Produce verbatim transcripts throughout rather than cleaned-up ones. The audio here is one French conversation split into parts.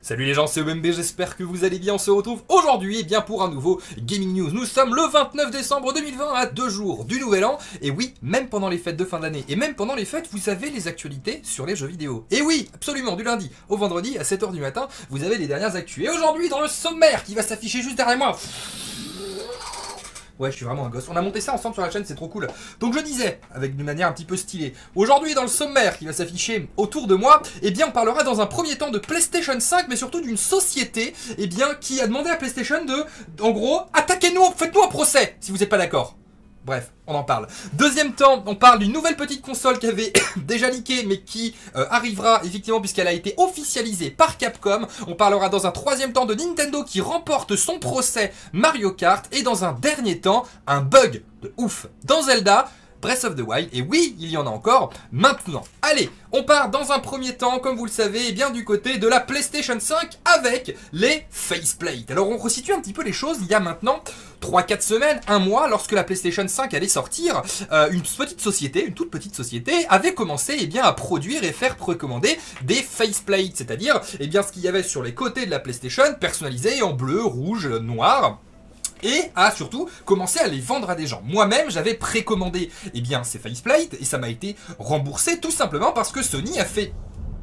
Salut les gens, c'est O M B, j'espère que vous allez bien. On se retrouve aujourd'hui eh bien pour un nouveau Gaming News. Nous sommes le vingt-neuf décembre deux mille vingt, à deux jours du nouvel an. Et oui, même pendant les fêtes de fin d'année et même pendant les fêtes, vous avez les actualités sur les jeux vidéo. Et oui, absolument, du lundi au vendredi à sept heures du matin, vous avez les dernières actus. Et aujourd'hui, dans le sommaire qui va s'afficher juste derrière moi... Ouais, je suis vraiment un gosse. On a monté ça ensemble sur la chaîne, c'est trop cool. Donc je disais, avec une manière un petit peu stylée, aujourd'hui dans le sommaire qui va s'afficher autour de moi, eh bien on parlera dans un premier temps de PlayStation cinq, mais surtout d'une société, eh bien qui a demandé à PlayStation de, en gros, attaquez-nous, faites-nous un procès, si vous n'êtes pas d'accord. Bref, on en parle. Deuxième temps, on parle d'une nouvelle petite console qui avait déjà leaké, mais qui euh, arrivera effectivement puisqu'elle a été officialisée par Capcom. On parlera dans un troisième temps de Nintendo qui remporte son procès Mario Kart. Et dans un dernier temps, un bug de ouf dans Zelda Breath of the Wild. Et oui, il y en a encore maintenant. Allez, on part dans un premier temps, comme vous le savez, eh bien du côté de la PlayStation cinq avec les faceplates. Alors on resitue un petit peu les choses. Il y a maintenant trois quatre semaines, un mois, lorsque la PlayStation cinq allait sortir, euh, une petite société, une toute petite société, avait commencé eh bien, à produire et faire précommander des faceplates. C'est-à-dire eh bien, ce qu'il y avait sur les côtés de la PlayStation, personnalisé en bleu, rouge, noir, et a surtout commencé à les vendre à des gens. Moi-même, j'avais précommandé eh bien, ces faceplates et ça m'a été remboursé tout simplement parce que Sony a fait...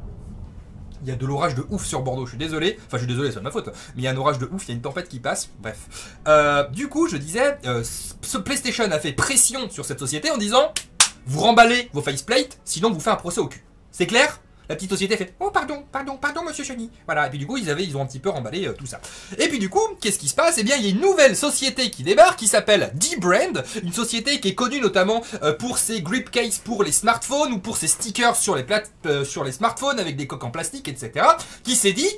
Il y a de l'orage de ouf sur Bordeaux, je suis désolé. Enfin, je suis désolé, c'est pas de ma faute. Mais il y a un orage de ouf, il y a une tempête qui passe. Bref. Euh, du coup, je disais, euh, ce PlayStation a fait pression sur cette société en disant vous remballez vos faceplates, sinon vous faites un procès au cul. C'est clair ? La petite société fait oh pardon, pardon, pardon monsieur Sony. Voilà, et puis du coup ils avaient, ils ont un petit peu remballé euh, tout ça. Et puis du coup, qu'est-ce qui se passe? Eh bien il y a une nouvelle société qui débarque qui s'appelle dbrand, une société qui est connue notamment euh, pour ses grip case pour les smartphones ou pour ses stickers sur les plates, euh, sur les smartphones avec des coques en plastique, et cetera. Qui s'est dit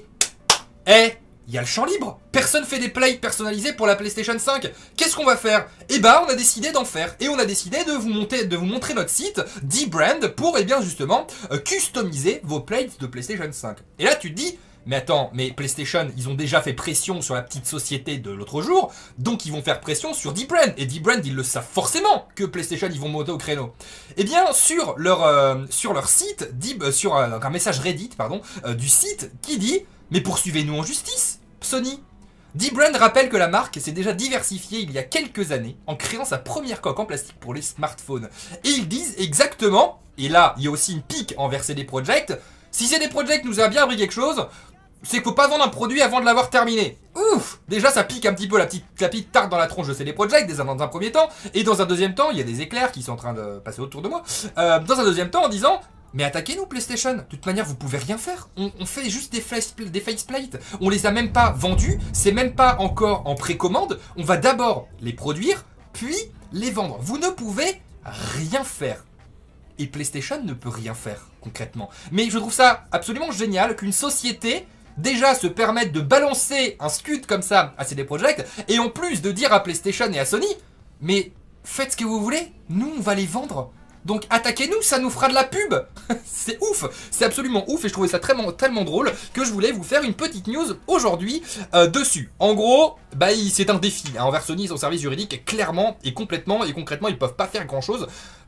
eh, il y a le champ libre, personne fait des plates personnalisées pour la PlayStation cinq. Qu'est-ce qu'on va faire? Eh bah, on a décidé d'en faire. Et on a décidé de vous, monter, de vous montrer notre site, dbrand, pour, eh bien, justement, euh, customiser vos plates de PlayStation cinq. Et là, tu te dis, mais attends, mais PlayStation, ils ont déjà fait pression sur la petite société de l'autre jour, donc ils vont faire pression sur dbrand. Et dbrand, ils le savent forcément que PlayStation, ils vont monter au créneau. Eh bien, sur leur, euh, sur leur site, Dib, euh, sur euh, un message Reddit, pardon, euh, du site, qui dit, mais poursuivez-nous en justice, Sony. dbrand rappelle que la marque s'est déjà diversifiée il y a quelques années en créant sa première coque en plastique pour les smartphones. Et ils disent exactement, et là il y a aussi une pique envers C D Projekt, si C D Projekt nous a bien appris quelque chose, c'est qu'il faut pas vendre un produit avant de l'avoir terminé. Ouf! Déjà ça pique un petit peu la petite, la petite tarte dans la tronche de C D Projekt déjà dans un premier temps, et dans un deuxième temps, il y a des éclairs qui sont en train de passer autour de moi, euh, dans un deuxième temps en disant... Mais attaquez-nous PlayStation, de toute manière vous pouvez rien faire, on, on fait juste des, face, des faceplates, on les a même pas vendus, c'est même pas encore en précommande, on va d'abord les produire, puis les vendre. Vous ne pouvez rien faire. Et PlayStation ne peut rien faire, concrètement. Mais je trouve ça absolument génial qu'une société déjà se permette de balancer un scud comme ça à C D Projekt, et en plus de dire à PlayStation et à Sony, mais faites ce que vous voulez, nous on va les vendre. Donc attaquez-nous, ça nous fera de la pub. C'est ouf, c'est absolument ouf et je trouvais ça tellement, tellement drôle que je voulais vous faire une petite news aujourd'hui euh, dessus. En gros, bah, c'est un défi hein, envers Sony et son service juridique, clairement et complètement et concrètement ils peuvent pas faire grand chose.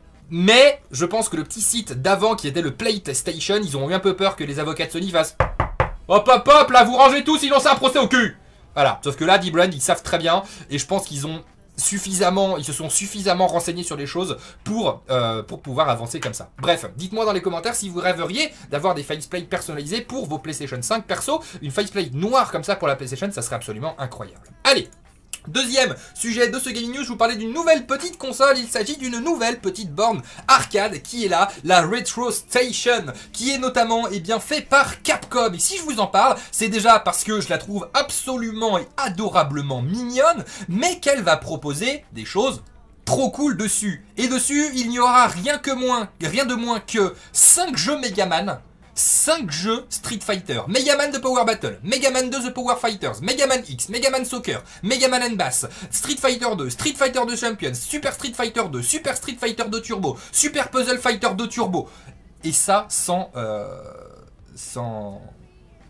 Mais je pense que le petit site d'avant qui était le PlayStation, ils ont eu un peu peur que les avocats de Sony fassent hop hop hop, là vous rangez tout sinon c'est un procès au cul. Voilà, sauf que là dbrand ils savent très bien et je pense qu'ils ont... suffisamment, ils se sont suffisamment renseignés sur les choses pour, euh, pour pouvoir avancer comme ça. Bref, dites-moi dans les commentaires si vous rêveriez d'avoir des faceplates personnalisés pour vos PlayStation cinq. Perso, une faceplate noire comme ça pour la PlayStation, ça serait absolument incroyable. Allez, deuxième sujet de ce Gaming News, je vous parlais d'une nouvelle petite console. Il s'agit d'une nouvelle petite borne arcade qui est là, la Retro Station, qui est notamment eh bien, fait par Capcom. Et si je vous en parle, c'est déjà parce que je la trouve absolument et adorablement mignonne, mais qu'elle va proposer des choses trop cool dessus. Et dessus, il n'y aura rien que moins, rien de moins que cinq jeux Megaman, cinq jeux Street Fighter, Megaman The Power Battle, Megaman deux The Power Fighters, Megaman X, Megaman Soccer, Megaman and Bass, Street Fighter deux, Street Fighter deux Champions, Super Street Fighter deux, Super Street Fighter deux Turbo, Super Puzzle Fighter deux Turbo. Et ça sans... Euh, sans...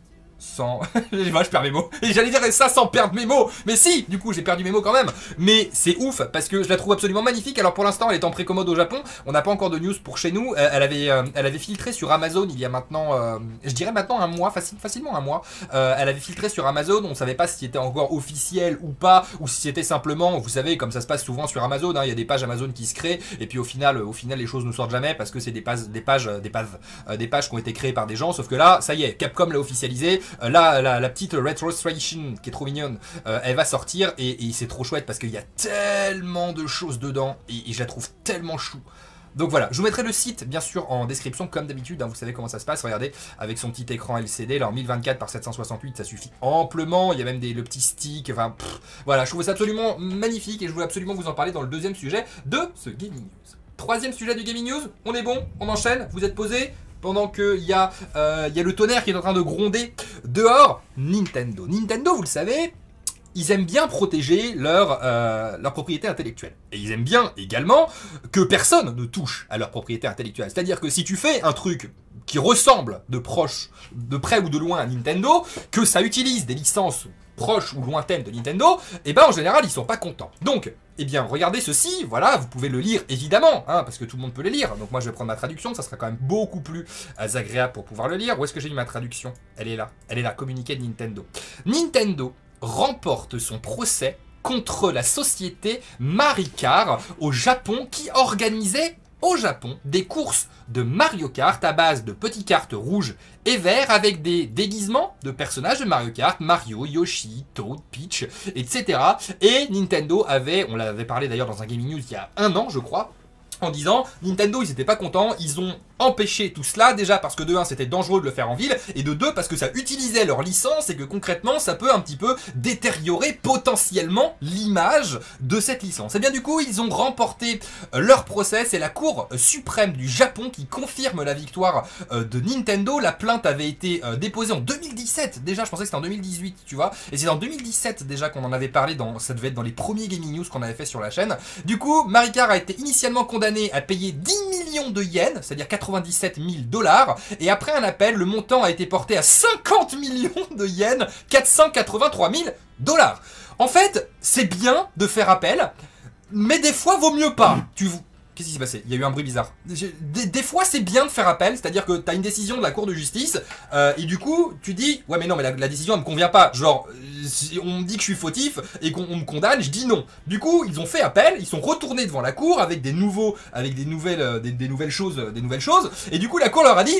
sans... Moi je perds mes mots. Et j'allais dire ça sans perdre mes mots. Mais si, du coup j'ai perdu mes mots quand même. Mais c'est ouf parce que je la trouve absolument magnifique. Alors pour l'instant elle est en précommande au Japon. On n'a pas encore de news pour chez nous. Elle avait, euh, elle avait filtré sur Amazon il y a maintenant, euh, je dirais maintenant un mois, facile, facilement un mois. Euh, elle avait filtré sur Amazon. On savait pas si c'était encore officiel ou pas. Ou si c'était simplement, vous savez comme ça se passe souvent sur Amazon. Hein, il y a des pages Amazon qui se créent. Et puis au final, au final les choses ne sortent jamais parce que c'est des pages, des pages, des pages, euh, des pages qui ont été créées par des gens. Sauf que là, ça y est, Capcom l'a officialisé. Euh, là, la, la petite Retrostration qui est trop mignonne, euh, elle va sortir et, et c'est trop chouette parce qu'il y a tellement de choses dedans et, et je la trouve tellement chou. Donc voilà, je vous mettrai le site bien sûr en description comme d'habitude, hein, vous savez comment ça se passe, regardez, avec son petit écran L C D, là en mille vingt-quatre par sept cent soixante-huit, ça suffit amplement, il y a même des, le petit stick, enfin pff, voilà, je trouve ça absolument magnifique et je voulais absolument vous en parler dans le deuxième sujet de ce Gaming News. Troisième sujet du Gaming News, on est bon, on enchaîne, vous êtes posés pendant qu'il y, euh, y a le tonnerre qui est en train de gronder dehors. Nintendo. Nintendo, vous le savez, ils aiment bien protéger leur, euh, leur propriété intellectuelle. Et ils aiment bien également que personne ne touche à leur propriété intellectuelle. C'est-à-dire que si tu fais un truc qui ressemble de proche, de près ou de loin à Nintendo, que ça utilise des licences proches ou lointaines de Nintendo, et ben en général ils sont pas contents. Donc, eh bien regardez ceci, voilà, vous pouvez le lire évidemment, hein, parce que tout le monde peut le lire. Donc moi je vais prendre ma traduction, ça sera quand même beaucoup plus euh, agréable pour pouvoir le lire. Où est-ce que j'ai mis ma traduction? Elle est là, elle est là, communiqué de Nintendo. Nintendo remporte son procès contre la société Maricar au Japon qui organisait au Japon des courses de Mario Kart à base de petites cartes rouges et verts avec des déguisements de personnages de Mario Kart, Mario, Yoshi, Toad, Peach, et cetera. Et Nintendo avait, on l'avait parlé d'ailleurs dans un Gaming News il y a un an je crois, en disant Nintendo ils étaient pas contents, ils ont empêché tout cela déjà parce que de un c'était dangereux de le faire en ville et de deux parce que ça utilisait leur licence et que concrètement ça peut un petit peu détériorer potentiellement l'image de cette licence. Et bien du coup ils ont remporté leur procès, c'est la Cour suprême du Japon qui confirme la victoire de Nintendo. La plainte avait été déposée en deux mille dix-sept déjà, je pensais que c'était en deux mille dix-huit tu vois, et c'est en deux mille dix-sept déjà qu'on en avait parlé, dans, ça devait être dans les premiers Gaming News qu'on avait fait sur la chaîne. Du coup Maricar a été initialement condamné à payer dix millions de yens, c'est-à-dire quatre-vingt-dix-sept mille dollars, et après un appel, le montant a été porté à cinquante millions de yens, quatre cent quatre-vingt-trois mille dollars. En fait, c'est bien de faire appel, mais des fois, vaut mieux pas. Tu Qu'est-ce qui s'est passé? Il y a eu un bruit bizarre. Des, des fois, c'est bien de faire appel, c'est-à-dire que tu as une décision de la Cour de justice, euh, et du coup, tu dis, ouais mais non, mais la, la décision, elle me convient pas. Genre, si on me dit que je suis fautif et qu'on me condamne, je dis non. Du coup, ils ont fait appel, ils sont retournés devant la Cour avec des nouveaux, avec des nouvelles, euh, des, des nouvelles choses, des nouvelles choses, et du coup, la Cour leur a dit,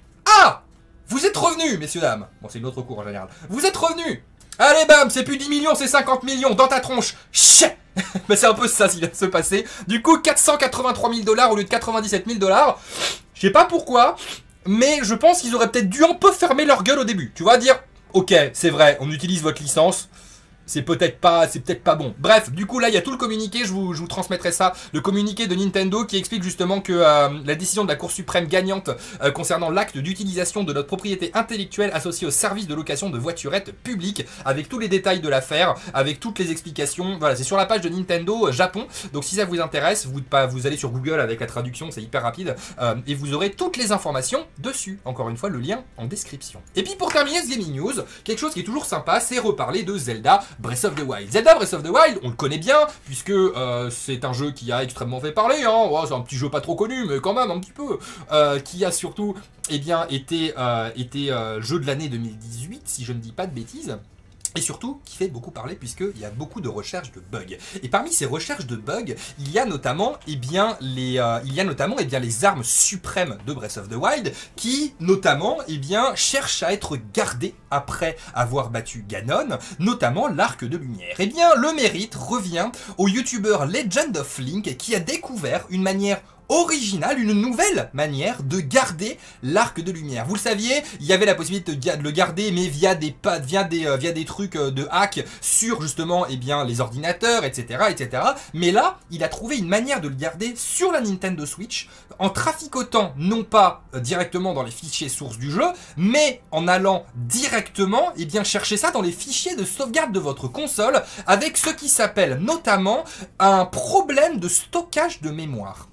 ah, vous êtes revenus, messieurs dames. Bon, c'est une autre Cour en général. Vous êtes revenus. Allez, bam, c'est plus dix millions, c'est cinquante millions, dans ta tronche. Chais. Mais c'est un peu ça qui vient de se passer. Du coup, quatre cent quatre-vingt-trois mille dollars au lieu de quatre-vingt-dix-sept mille dollars. Je sais pas pourquoi, mais je pense qu'ils auraient peut-être dû un peu fermer leur gueule au début. Tu vois, dire, ok, c'est vrai, on utilise votre licence. C'est peut-être pas, c'est peut-être pas bon. Bref, du coup là il y a tout le communiqué, je vous, je vous transmettrai ça, le communiqué de Nintendo qui explique justement que euh, la décision de la Cour suprême gagnante euh, concernant l'acte d'utilisation de notre propriété intellectuelle associée au service de location de voiturettes publiques, avec tous les détails de l'affaire, avec toutes les explications. Voilà, c'est sur la page de Nintendo euh, Japon. Donc si ça vous intéresse, vous, pas, vous allez sur Google avec la traduction, c'est hyper rapide, euh, et vous aurez toutes les informations dessus. Encore une fois, le lien en description. Et puis pour terminer ce Gaming News, quelque chose qui est toujours sympa, c'est reparler de Zelda Breath of the Wild. Zelda Breath of the Wild, on le connaît bien, puisque euh, c'est un jeu qui a extrêmement fait parler, hein. Oh, c'est un petit jeu pas trop connu, mais quand même un petit peu, euh, qui a surtout eh bien, été, euh, été euh, jeu de l'année deux mille dix-huit, si je ne dis pas de bêtises. Et surtout, qui fait beaucoup parler puisqu'il y a beaucoup de recherches de bugs. Et parmi ces recherches de bugs, il y a notamment, eh bien, les, euh, il y a notamment eh bien, les armes suprêmes de Breath of the Wild qui, notamment, eh bien, cherchent à être gardées après avoir battu Ganon, notamment l'arc de lumière. Eh bien, le mérite revient au youtubeur Legend of Link qui a découvert une manière original, une nouvelle manière de garder l'arc de lumière. Vous le saviez, il y avait la possibilité de le garder, mais via des pads, via des, euh, via des trucs de hack sur justement, eh bien, les ordinateurs, et cetera, et cetera. Mais là, il a trouvé une manière de le garder sur la Nintendo Switch, en traficotant non pas euh, directement dans les fichiers sources du jeu, mais en allant directement, eh bien, chercher ça dans les fichiers de sauvegarde de votre console, avec ce qui s'appelle notamment un problème de stockage de mémoire. En gros,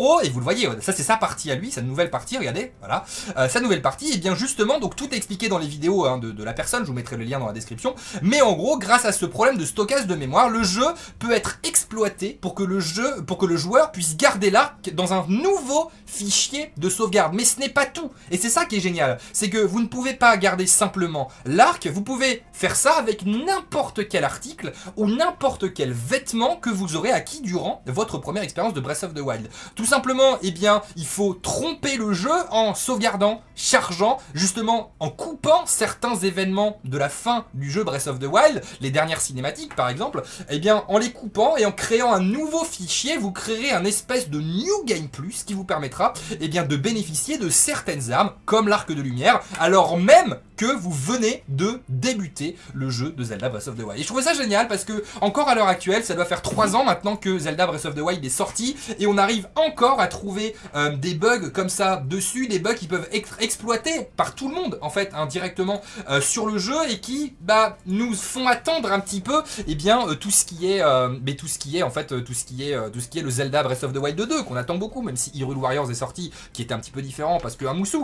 gros, et vous le voyez, ça c'est sa partie à lui, sa nouvelle partie, regardez, voilà, euh, sa nouvelle partie, et bien justement, donc tout est expliqué dans les vidéos hein, de, de la personne, je vous mettrai le lien dans la description, mais en gros, grâce à ce problème de stockage de mémoire, le jeu peut être exploité pour que le jeu, pour que le joueur puisse garder l'arc dans un nouveau fichier de sauvegarde. Mais ce n'est pas tout, et c'est ça qui est génial, c'est que vous ne pouvez pas garder simplement l'arc, vous pouvez faire ça avec n'importe quel article ou n'importe quel vêtement que vous aurez acquis durant votre première expérience de Breath of the Wild. Tout simplement, eh bien, il faut tromper le jeu en sauvegardant, chargeant, justement en coupant certains événements de la fin du jeu Breath of the Wild, les dernières cinématiques par exemple, eh bien, en les coupant et en créant un nouveau fichier, vous créerez un espèce de New Game Plus qui vous permettra, eh bien, de bénéficier de certaines armes, comme l'arc de lumière, alors même que vous venez de débuter le jeu de Zelda Breath of the Wild. Et je trouve ça génial parce que, encore à l'heure actuelle, ça doit faire trois ans maintenant que Zelda Breath of the Wild est sorti, et on arrive encore à trouver euh, des bugs comme ça dessus, des bugs qui peuvent être exploités par tout le monde, en fait, indirectement euh, sur le jeu, et qui, bah, nous font attendre un petit peu, eh bien, euh, tout ce qui est, euh, mais tout ce qui est, en fait, euh, tout ce qui est, euh, tout ce qui est le Zelda Breath of the Wild deux, qu'on attend beaucoup, même si Hyrule Warriors est sorti, qui était un petit peu différent parce que un moussou.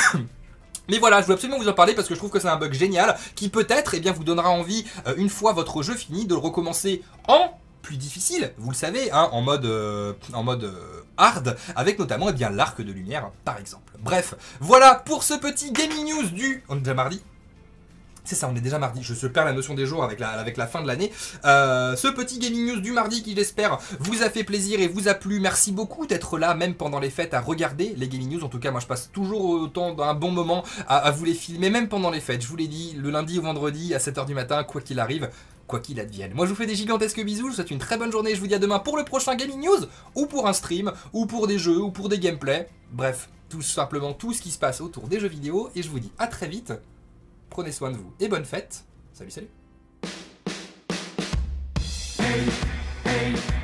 Mais voilà, je voulais absolument vous en parler parce que je trouve que c'est un bug génial qui peut-être eh bien, vous donnera envie, euh, une fois votre jeu fini, de le recommencer en plus difficile, vous le savez, hein, en mode, euh, en mode euh, hard, avec notamment eh bien l'arc de lumière par exemple. Bref, voilà pour ce petit gaming news du... On est déjà mardi ? C'est ça, on est déjà mardi, je se perds la notion des jours avec la, avec la fin de l'année. Euh, ce petit gaming news du mardi qui, j'espère, vous a fait plaisir et vous a plu. Merci beaucoup d'être là, même pendant les fêtes, à regarder les gaming news. En tout cas, moi, je passe toujours autant d'un bon moment à, à vous les filmer, même pendant les fêtes. Je vous l'ai dit, le lundi au vendredi à sept heures du matin, quoi qu'il arrive, quoi qu'il advienne. Moi, je vous fais des gigantesques bisous, je vous souhaite une très bonne journée. Je vous dis à demain pour le prochain gaming news, ou pour un stream, ou pour des jeux, ou pour des gameplays. Bref, tout simplement tout ce qui se passe autour des jeux vidéo. Et je vous dis à très vite. Prenez soin de vous et bonne fête. Salut, salut. Hey, hey.